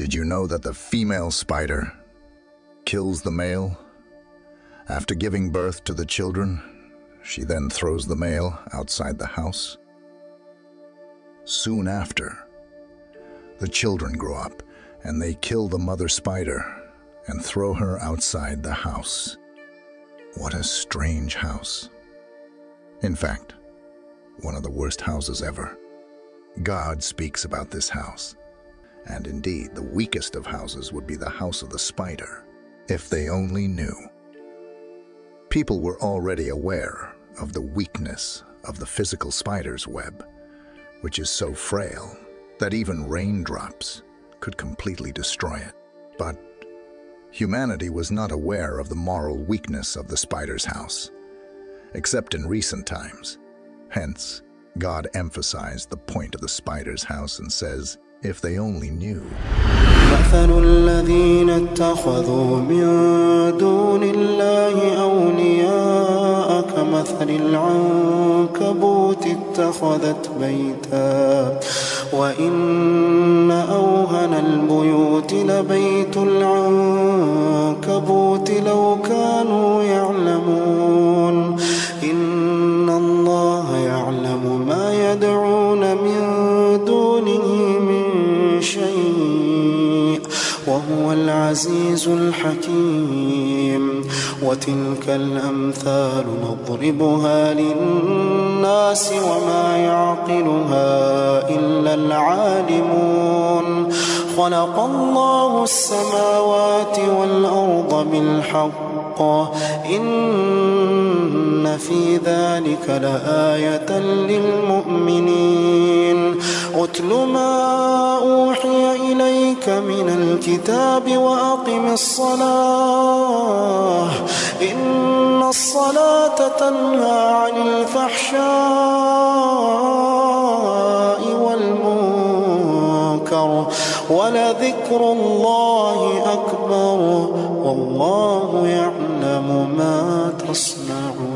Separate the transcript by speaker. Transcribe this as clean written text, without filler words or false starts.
Speaker 1: Did you know that the female spider kills the male? After giving birth to the children, she then throws the male outside the house. Soon after, the children grow up and they kill the mother spider and throw her outside the house. What a strange house. In fact, one of the worst houses ever. God speaks about this house. And indeed, the weakest of houses would be the house of the spider, if they only knew. People were already aware of the weakness of the physical spider's web, which is so frail that even raindrops could completely destroy it. But humanity was not aware of the moral weakness of the spider's house, except in recent times. Hence, God emphasized the point of the spider's house and says, if they only knew.
Speaker 2: مثل الذين اتخذوا من دون الله أولياء كمثل العنكبوت اتخذت بيتا وإن أوهن البيوت لبيت العنكبوت لو كانوا يعلمون إن الله يعلم ما يدعون من دونه من شيء وهو العزيز الحكيم وتلك الأمثال نضربها للناس وما يعقلها إلا العالمون خلق الله السماوات والأرض بالحق إن في ذلك لآية للمؤمنين أتل ما أوحي إليك من الكتاب وأقم الصلاة إن الصلاة تنهى عن الفحشاء والمنكر ولذكر الله أكبر والله يعلم ما تصنعون.